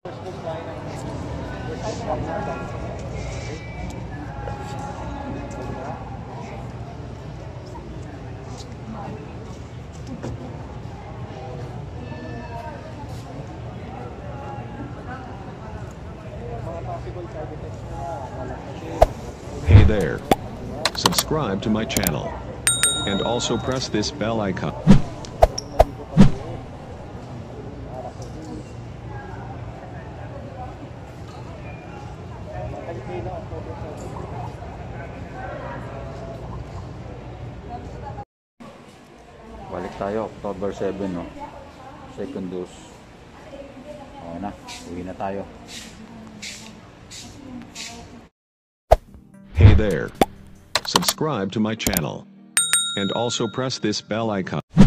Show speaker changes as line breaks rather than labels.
Hey there. Subscribe to my channel. And also press this bell icon.
Balik tayo, October 7, no? Second dose. Okay na, uwi na tayo.
Hey there. Subscribe to my channel. And also press this bell icon.